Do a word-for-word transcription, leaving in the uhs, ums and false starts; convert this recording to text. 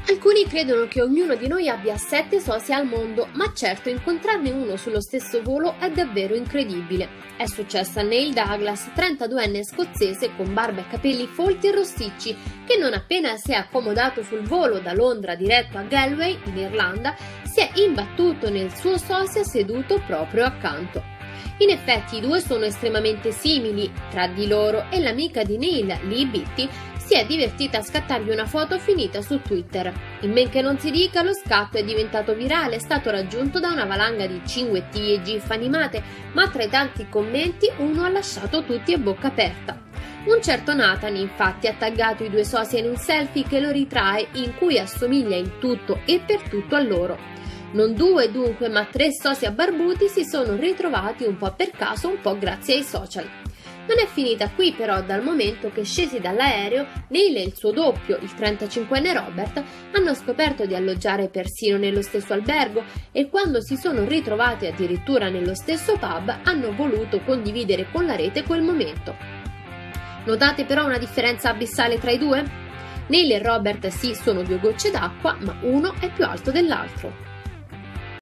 Alcuni credono che ognuno di noi abbia sette soci al mondo, ma certo incontrarne uno sullo stesso volo è davvero incredibile. È successo a Neil Douglas, trentaduenne scozzese con barba e capelli folti e rosticci, che non appena si è accomodato sul volo da Londra diretto a Galway, in Irlanda, si è imbattuto nel suo sosia seduto proprio accanto. In effetti i due sono estremamente simili tra di loro e l'amica di Neil, Lee Beattie, si è divertita a scattargli una foto finita su Twitter. In men che non si dica, lo scatto è diventato virale, è stato raggiunto da una valanga di cinguettie e gif animate, ma tra i tanti commenti uno ha lasciato tutti a bocca aperta. Un certo Nathan infatti ha taggato i due soci in un selfie che lo ritrae, in cui assomiglia in tutto e per tutto a loro. Non due dunque, ma tre soci barbuti si sono ritrovati un po' per caso, un po' grazie ai social. Non è finita qui però, dal momento che scesi dall'aereo, Neil e il suo doppio, il trentacinquenne Robert, hanno scoperto di alloggiare persino nello stesso albergo e quando si sono ritrovati addirittura nello stesso pub hanno voluto condividere con la rete quel momento. Notate però una differenza abissale tra i due? Neil e Robert sì sono due gocce d'acqua, ma uno è più alto dell'altro.